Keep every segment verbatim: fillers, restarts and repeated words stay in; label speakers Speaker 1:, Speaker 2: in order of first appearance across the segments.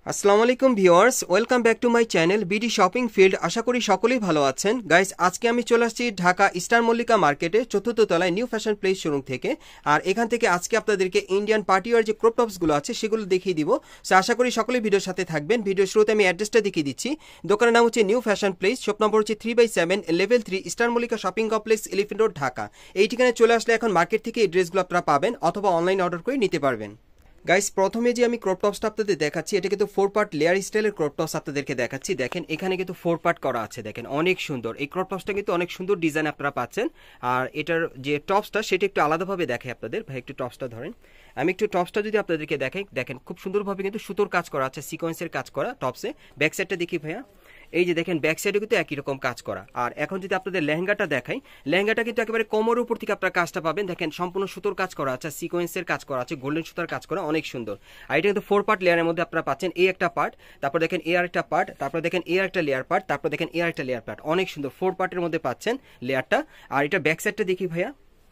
Speaker 1: আসসালামু আলাইকুম viewers, welcome back to my channel BD shopping field. আশা করি সকলেই ভালো আছেন। গাইস, আজকে আমি চলে আসছি ঢাকা স্টার মল্লিকা মার্কেটে চতুর্থ তলায় নিউ ফ্যাশন প্লেস শোরুম থেকে। আর এখান থেকে আজকে আপনাদেরকে ইন্ডিয়ান পার্টিওয়ার যে ক্রপ টপসগুলো আছে সেগুলো দেখিয়ে দিব। সো আশা করি সকলেই ভিডিওর সাথে থাকবেন। ভিডিওর শুরুতে আমি অ্যাড্রেসটা দেখিয়ে দিচ্ছি। দোকানের নাম হচ্ছে new fashion place, shop number হচ্ছে three by seven, level three, star Mallika shopping complex, elephant road, Dhaka. এই ঠিকানায় চলে আসলে এখন মার্কেট থেকে এই ড্রেসগুলো আপনারা পাবেন অথবা অনলাইন অর্ডার করে নিতে পারবেন। গাইস, প্রথমে যে আমি ক্রপ টপসটা আপনাদের দেখাচ্ছি এটা কিন্তু ফোর পার্ট লেয়ার স্টাইলের ক্রপ টপস আপনাদেরকে দেখাচ্ছি। দেখেন এখানে কিন্তু ফোর পার্ট করা আছে, দেখেন অনেক সুন্দর। এই ক্রপ টপসটা কিন্তু অনেক সুন্দর ডিজাইন আপনারা পাচ্ছেন। আর এটার যে টপসটা সেটা একটু আলাদাভাবে দেখাই আপনাদের। ভাই একটু টপসটা ধরেন, আমি একটু টপসটা যদি আপনাদেরকে দেখাই, দেখেন খুব সুন্দরভাবে কিন্তু সুতোর কাজ করা আছে, সিকোয়েন্সের কাজ করা টপসে। ব্যাক সাইডটা দেখি ভাইয়া, এই যে দেখেন ব্যাক সাইডে কিন্তু একই রকম কাজ করা। আর এখন যদি আপনাদের লেহেঙ্গাটা দেখাই, লেহেঙ্গাটা কিন্তু একেবারে কোমরের উপর থেকে আপনার কাজটা পাবেন। দেখেন সম্পূর্ণ সুতোর কাজ করা আছে, সিকোয়েন্সের কাজ করা আছে, গোল্ডেন সুতার কাজ করা, অনেক সুন্দর। আর এটা কিন্তু ফোর পার্ট লেয়ারের মধ্যে আপনারা পাচ্ছেন। এই একটা পার্ট, তারপর দেখেন এ আর একটা পার্ট, তারপর দেখেন এ আর একটা লেয়ার পার্ট, তারপর দেখেন এ আর একটা লেয়ার পার্ট, অনেক সুন্দর। ফোর পার্টের মধ্যে পাচ্ছেন লেয়ারটা। আর এটা ব্যাক সাইডটা দেখি ভাইয়া,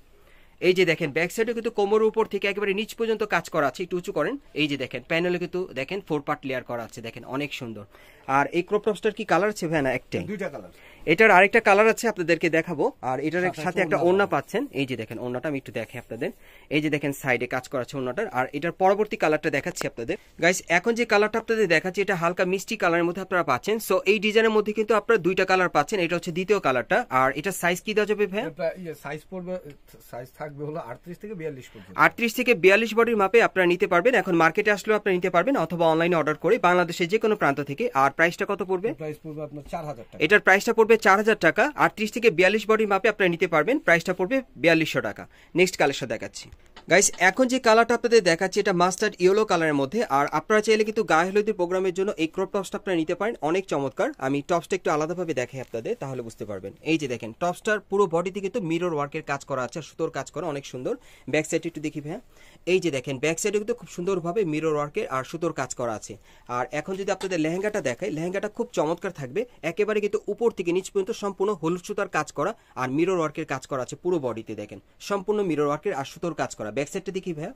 Speaker 1: এই যে দেখেন ব্যাক সাইডে কিন্তু কোমরের উপর থেকে একেবারে নিচ পর্যন্ত কাজ করা আছে, একটু উঁচু করেন। এই যে দেখেন প্যানেলে কিন্তু দেখেন ফোর পার্ট লেয়ার করা আছে, দেখেন অনেক সুন্দর। আর এই ক্রপ টপসটার কি কালার আছে ভাই? না, একটাই, দুইটা কালার। এটার আরেকটা কালার আছে আপনাদেরকে দেখাবো। আর এটার সাথে একটা ওড়না পাচ্ছেন। এই যে দেখেন ওড়নাটা আমি একটু দেখাই আপনাদের। এই যে দেখেন সাইডে কাজ করা আছে ওড়নাটার। আর এটার পরবর্তী কালারটা দেখাচ্ছি আপনাদের। গাইস, এখন যে কালারটা আপনাদের দেখাচ্ছি এটা হালকা মিষ্টি কালারের মধ্যে আপনারা পাচ্ছেন। সো এই ডিজাইনের মধ্যে কিন্তু আপনারা দুইটা কালার পাচ্ছেন। এটা হচ্ছে দ্বিতীয় কালারটা। আর এটা সাইজ কি দেওয়া যাবে ভাই?
Speaker 2: সাইজ পড়বে, সাইজ থাকবে হলো আটত্রিশ থেকে বিয়াল্লিশ পর্যন্ত।
Speaker 1: আটত্রিশ থেকে বিয়াল্লিশ বডির মাপে আপনারা নিতে পারবেন। এখন মার্কেটে আসলেও আপনারা নিতে পারবেন অথবা অনলাইনে অর্ডার করে বাংলাদেশের যে কোনো প্রান্ত থেকে। আর প্রাইসটা কত পড়বে?
Speaker 2: প্রাইস পড়বে আপনার চার হাজার টাকা।
Speaker 1: এটার প্রাইসটা পড়বে চার হাজার টাকা। আটত্রিশ থেকে বিয়াল্লিশ বডির মাপে আপনারা নিতে পারবেন। প্রাইসটা পড়বে বিয়াল্লিশশো টাকা। নেক্সট কালেকশন দেখাচ্ছি। গাইস, এখন যে কালারটা আপনাদের দেখাচ্ছি এটা মাস্টার্ড ইয়েলো কালারের মধ্যে। আর আপনারা চাইলে কিন্তু গায়ে হলুদের প্রোগ্রামের জন্য এই ক্রপ টপসটা আপনারা নিতে পারেন, অনেক চমৎকার। আমি টপসটা একটু আলাদাভাবে দেখাই আপনাদের, তাহলে বুঝতে পারবেন। এই যে দেখেন টপসটার পুরো বডিতে কিন্তু মিরর ওয়ার্কের কাজ করা আছে, সুতোর কাজ করা, অনেক সুন্দর। ব্যাক সাইডে একটু দেখি ভাইয়া, এই যে দেখেন ব্যাক সাইডে কিন্তু খুব সুন্দরভাবে মিরর ওয়ার্কের আর সুতোর কাজ করা আছে। আর এখন যদি আপনাদের লেহেঙ্গাটা দেখাই, লেহেঙ্গাটা খুব চমৎকার থাকবে। একেবারে কিন্তু উপর থেকে নিচ পর্যন্ত সম্পূর্ণ হলুদ সুতার কাজ করা আর মিরর ওয়ার্কের কাজ করা আছে পুরো বডিতে। দেখেন সম্পূর্ণ মিরর ওয়ার্কের আর সুতোর কাজ করা। ব্যাক সাইডটা দেখি ভাইয়া,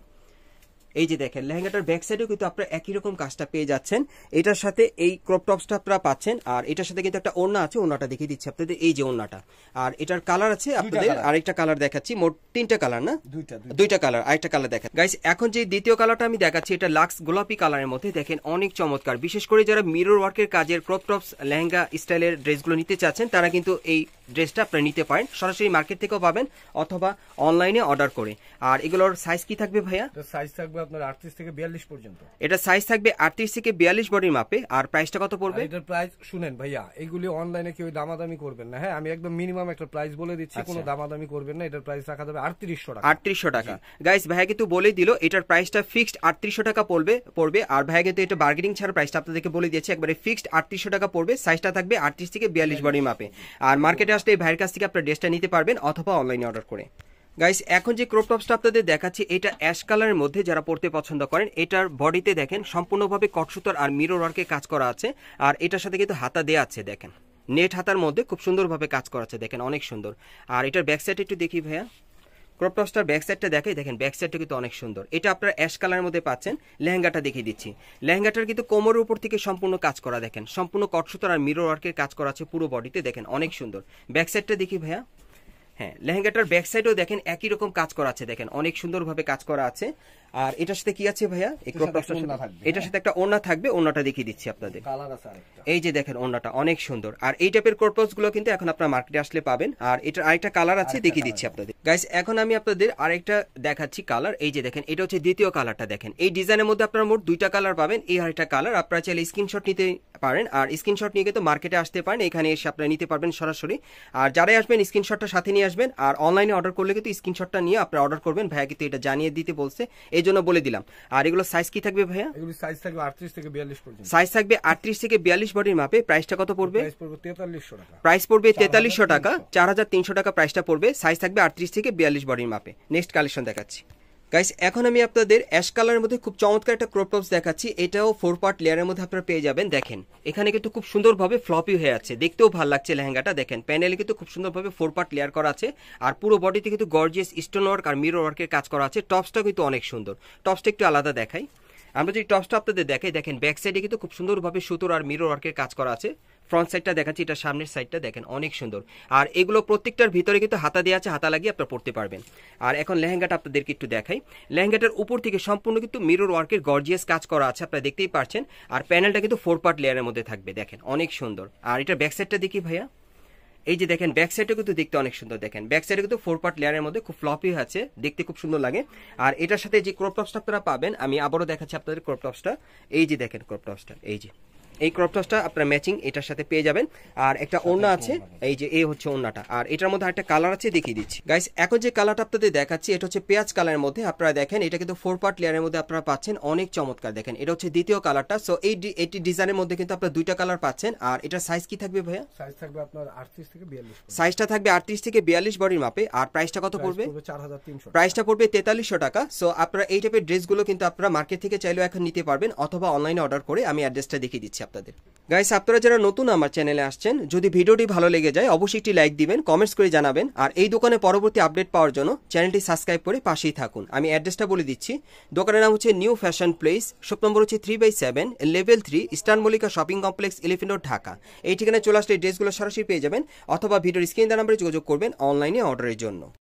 Speaker 1: এই যে দেখেন লেহেঙ্গাটার ব্যাক সাইডেও কিন্তু আপনারা একই রকম কাজটা পেয়ে যাচ্ছেন। এটার সাথে এই ক্রপ টপসটা আপনারা পাচ্ছেন। আর এটার সাথে কিন্তু একটা ওড়না আছে, ওড়নাটা দেখিয়ে দিচ্ছি আপনাদের। এই যে ওড়নাটা, আর এটার কালার আছে আপনাদের আরেকটা কালার দেখাচ্ছি। মোট তিনটা কালার, না দুইটা কালার, আরেকটা কালার দেখেন। গাইস, এখন যে দ্বিতীয় কালারটা আমি দেখাচ্ছি এটা লাক্স গোলাপি কালারের মধ্যে। দেখেন অনেক চমৎকার। বিশেষ করে যারা মিরর ওয়ার্কের কাজের ক্রপ টপস লেহেঙ্গা স্টাইলের ড্রেসগুলো নিতে চাচ্ছেন তারা কিন্তু এই ড্রেসটা আপনারা নিতে পারেন। সরাসরি মার্কেট থেকেও পাবেন অথবা অনলাইনে অর্ডার করে। আর এগুলোর সাইজ কি থাকবে ভাইয়া?
Speaker 2: সাইজ থাকবে আপনার আটত্রিশ থেকে বিয়াল্লিশ পর্যন্ত।
Speaker 1: এটা সাইজ থাকবে আটত্রিশ থেকে বিয়াল্লিশ বডির মাপে। আর প্রাইসটা কত পড়বে?
Speaker 2: এটার প্রাইস শুনেন ভাইয়া, এগুলি অনলাইনে কেউ দামাদামি করবেন না। হ্যাঁ, আমি একদম মিনিমাম একটা প্রাইস বলে দিচ্ছি, কোনো দামাদামি করবেন না। এটার প্রাইস রাখা যাবে আটত্রিশশো টাকা।
Speaker 1: আটত্রিশশো টাকা। গাইস, ভাইয়া কিন্তু বলেই দিল এটার প্রাইসটা ফিক্সড আটত্রিশশো টাকা পড়বে পড়বে আর ভাইয়া কিন্তু এটা বার্গেনিং ছাড়া প্রাইসটা আপনাদেরকে বলে দিয়েছে, একবারে ফিক্সড আটত্রিশশো টাকা পড়বে। সাইজটা থাকবে আটত্রিশ থেকে বিয়াল্লিশ বডির মাপে। আর মার্কেটে আসলে এই ভাইয়ের কাছ থেকে আপনার ড্রেসটা নিতে পারবেন অথবা অনলাইনে অর্ডার করে। গাইস, এখন যে ক্রপ টপসটা আপনাদের দেখাচ্ছি এটা অ্যাশ কালারের মধ্যে, যারা পড়তে পছন্দ করেন। এটার বডিতে দেখেন সম্পূর্ণভাবে কটসুতার আর মিরর ওয়ার্কের কাজ করা আছে। আর এটার সাথে কিন্তু হাতা দেয়া আছে, দেখেন নেট হাতার মধ্যে খুব সুন্দরভাবে কাজ করা আছে, দেখেন অনেক সুন্দর। আর এটার ব্যাক সাইড একটু দেখি ভাইয়া, ক্রপ টপসটার ব্যাক সাইডটা দেখাই, দেখেন ব্যাক সাইডটা কিন্তু অনেক সুন্দর। এটা আপনারা অ্যাশ কালারের মধ্যে পাচ্ছেন। লেহেঙ্গাটা দেখিয়ে দিচ্ছি। লেহেঙ্গাটার কিন্তু কোমরের উপর থেকে সম্পূর্ণ কাজ করা, দেখেন সম্পূর্ণ কটসুতার আর মিরর ওয়ার্কের কাজ করা আছে পুরো বডিতে, দেখেন অনেক সুন্দর। ব্যাক সাইডটা দেখি ভাইয়া, হ্যাঁ লেহেঙ্গাটার ব্যাক সাইডেও দেখেন একই রকম কাজ করা আছে, দেখেন অনেক সুন্দরভাবে কাজ করা আছে। আর এটার সাথে কি আছে ভাইয়া? এটার সাথে একটা ওড়না থাকবে, ওড়নাটা দেখিয়ে দিচ্ছি আপনাদের। এই যে দেখেন ওড়নাটা অনেক সুন্দর। আর এই টাইপের ক্রপটপস গুলো কিন্তু এখন আপনারা মার্কেটে আসলে পাবেন। আর এটার আরেকটা কালার আছে, দেখিয়ে দিচ্ছি আপনাদের। গাইস, এখন আমি আপনাদের আরেকটা দেখাচ্ছি কালার। এই যে দেখেন এটা হচ্ছে দ্বিতীয় কালারটা। দেখেন এই ডিজাইনের মধ্যে আপনারা মোট দুইটা কালার পাবেন। এই আরেকটা কালার আপনারা চাইলে স্ক্রিনশট নিতে পারেন। আর স্ক্রিনশট নিয়ে কিন্তু মার্কেটে আসতে পারেন, এখানে এসে আপনারা নিতে পারবেন সরাসরি। আর যারাই আসবেন স্ক্রিনশটটা সাথে নিয়ে আসবেন। আর অনলাইনে অর্ডার করলে কিন্তু স্ক্রিনশটটা নিয়ে আপনারা অর্ডার করবেন। ভাইয়া কিন্তু এটা জানিয়ে দিতে বলছে, এই জন্য বলে দিলাম। আর এগুলো সাইজ কি থাকবে ভাইয়া?
Speaker 2: এগুলো সাইজ থাকবে আটত্রিশ থেকে বিয়াল্লিশ পর্যন্ত।
Speaker 1: সাইজ থাকবে আটত্রিশ থেকে বিয়াল্লিশ বডির মাপে। প্রাইসটা কত পড়বে?
Speaker 2: প্রাইস পড়বে তেতাল্লিশশো টাকা।
Speaker 1: প্রাইস পড়বে তেতাল্লিশশো টাকা, চার হাজার তিনশো টাকা প্রাইসটা পড়বে। সাইজ থাকবে আটত্রিশ থেকে বিয়াল্লিশ বডির মাপে। নেক্সট কালেকশন দেখাচ্ছি। গাইস, এখন আমি আপনাদের অ্যাশ কালারের মধ্যে খুব চমৎকার একটা ক্রপ টপস দেখাচ্ছি। এটাও ফোর পার্ট লেয়ারের মধ্যে আপনারা পেয়ে যাবেন। দেখেন এখানে কিন্তু খুব সুন্দরভাবে ফ্লপি হয়ে আছে, দেখতেও ভালো লাগছে লেহেঙ্গাটা। দেখেন প্যানেলে কিন্তু খুব সুন্দরভাবে ফোর পার্ট লেয়ার করা আছে। আর পুরো বডিতে কিন্তু গর্জিয়াস স্টোন ওয়ার্ক আর মিরর ওয়ার্কের কাজ করা আছে। টপসটা কিন্তু অনেক সুন্দর। টপসটা একটু আলাদা দেখাই। আমরা যদি টপসটা আপনাদের দেখাই, দেখেন ব্যাক সাইডে কিন্তু খুব সুন্দরভাবে সুতোর আর মিরর ওয়ার্কের কাজ করা আছে। ফ্রন্ট সাইডটা দেখাচ্ছি, এটা সামনের সাইডটা দেখেন অনেক সুন্দর। আর এগুলো প্রত্যেকটার ভিতরে কিন্তু হাতা দেওয়া আছে, হাতা লাগিয়ে আপনারা পড়তে পারবেন। আর এখন লেহেঙ্গাটা আপনাদেরকে একটু দেখাই। লেহেঙ্গাটার উপর থেকে সম্পূর্ণ কিন্তু মিরর ওয়ার্কের গর্জিয়াস কাজ করা আছে, আপনারা দেখতেই পারছেন। আর প্যানেলটা কিন্তু ফোর পার্ট লেয়ারের মধ্যে থাকবে, দেখেন অনেক সুন্দর। আর এটা ব্যাক সাইডটা দেখি ভাইয়া, এই যে দেখেন ব্যাক সাইডে কিন্তু দেখতে অনেক সুন্দর। দেখেন ব্যাক সাইডে কিন্তু ফোর পার্ট লেয়ারের মধ্যে খুব ফ্লপি আছে, দেখতে খুব সুন্দর লাগে। আর এটার সাথে যে ক্রপ টপসটা আপনারা পাবেন, আমি আবারও দেখাচ্ছি আপনাদের ক্রপ টপসটা। এই যে দেখেন ক্রপ টপসটা, এই যে এই ক্রপ টপসটা আপনারা ম্যাচিং এটার সাথে পেয়ে যাবেন। আর একটা ওড়না আছে, এই যে এই হচ্ছে ওড়নাটা। আর এটার মধ্যে একটা কালার আছে, দেখিয়ে দিচ্ছি গাইস। এখন যে কালারটা আপনাদের দেখাচ্ছি এটা হচ্ছে পেঁয়াজ কালারের মধ্যে। আপনারা দেখেন এটা কিন্তু ফোর পার্ট লেয়ারের মধ্যে আপনারা পাচ্ছেন, অনেক চমৎকার। দেখেন এটা হচ্ছে দ্বিতীয় কালারটা। সো এই এটি ডিজাইনের মধ্যে কিন্তু আপনারা দুইটা কালার পাচ্ছেন। আর এটার সাইজ কি থাকবে ভাইয়া?
Speaker 2: সাইজ থাকবে আপনার আটত্রিশ থেকে বিয়াল্লিশ,
Speaker 1: সাইজটা থাকবে আটত্রিশ থেকে বিয়াল্লিশ বডির মাপে। আর প্রাইসটা কত পড়বে?
Speaker 2: চার হাজার তিনশো,
Speaker 1: প্রাইসটা পড়বে তেতাল্লিশশো টাকা। সো আপনারা এই টাইপের ড্রেসগুলো কিন্তু আপনারা মার্কেট থেকে চাইলেও এখন নিতে পারবেন, অথবা অনলাইনে অর্ডার করে। আমি অ্যাড্রেসটা দেখিয়ে দিচ্ছি আপনাদের। গাইস আপনারা যারা নতুন আমার চ্যানেলে আসছেন, যদি ভিডিওটি ভালো লেগে যায় অবশ্যই একটি লাইক দিবেন, কমেন্টস করে জানাবেন। আর এই দোকানে পরবর্তী আপডেট পাওয়ার জন্য চ্যানেলটি সাবস্ক্রাইব করে পাশেই থাকুন। আমি অ্যাড্রেসটা বলে দিচ্ছি। দোকানের নাম হচ্ছে new fashion place, shop number হচ্ছে three by seven, level three, eastern Mallika shopping complex, elephant road, Dhaka. এই ঠিকানায় চলে আসলে এই ড্রেসগুলো সরাসরি পেয়ে যাবেন, অথবা ভিডিওর স্ক্রিন নাম্বারে যোগাযোগ করবেন অনলাইনে অর্ডারের জন্য।